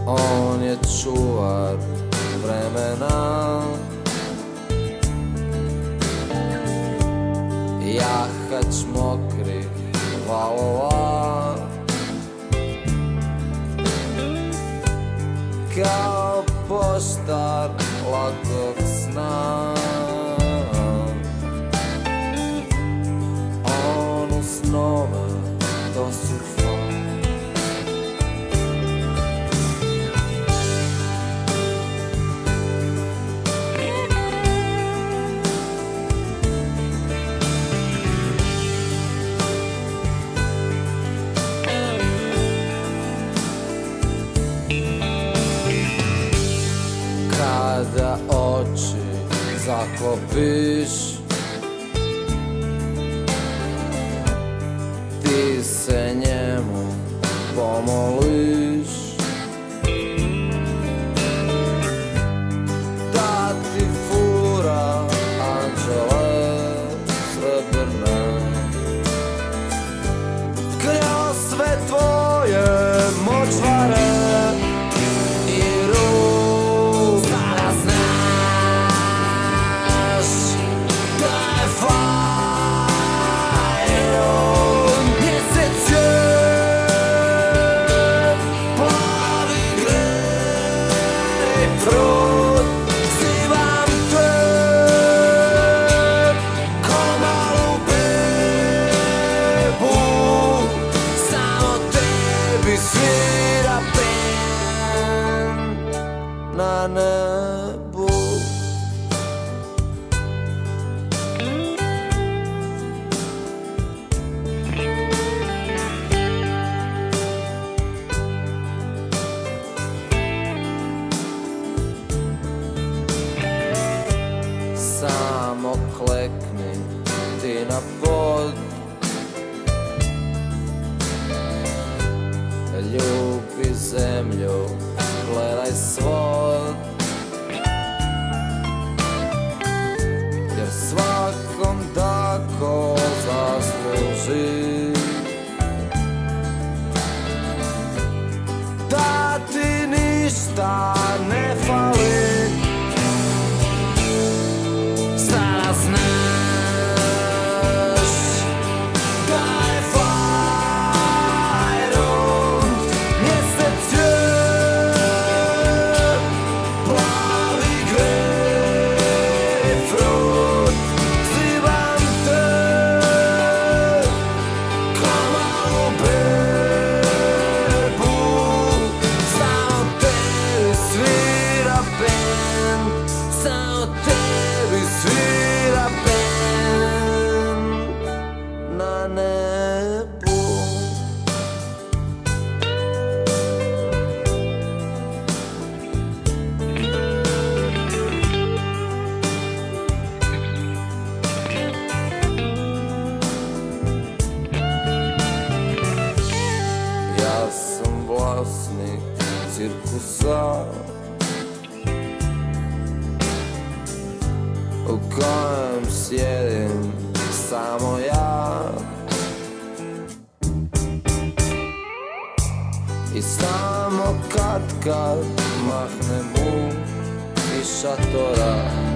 On je čuvar vremena, jahač mokrih valova, kao poštar lakog sna. On u snove do surfa, kada oči zaklopiš, ti se njemu pomoliš da ti fura anđele srebrne. Kroz sve tvoje močvare i ruku sada znaš da je fajno. Mjesec je plavi grejpfrut, zivam te ko malu bebu, samo tebi svira bend na nebu. Samo klekni ti na pod, ljubi zemlju, gledaj svod, jer svakom tako zasluži da ti ništa ne fali. Sada znaš da je fajno. Mjesec je plavi grejpfrut, zivam te ko malu bebu, samo tebi svira bend, samo tebi svira bend na nebu. Ja sam vlasnik cirkusa u kojem sjedim samo ja i samo kad mahnem iz šatora.